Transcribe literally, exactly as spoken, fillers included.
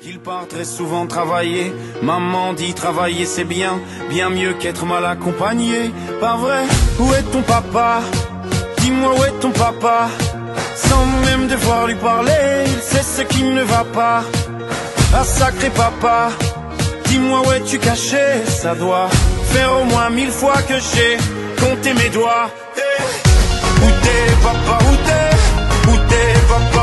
Qu'il part très souvent travailler. Maman dit travailler c'est bien, bien mieux qu'être mal accompagné. Pas vrai? Où est ton papa? Dis-moi où est ton papa? Sans même devoir lui parler, il sait ce qui ne va pas. Ah sacré papa, dis-moi où es-tu caché? Ça doit faire au moins mille fois que j'ai compté mes doigts. Hey. Où t'es papa, où t'es? Où t'es papa?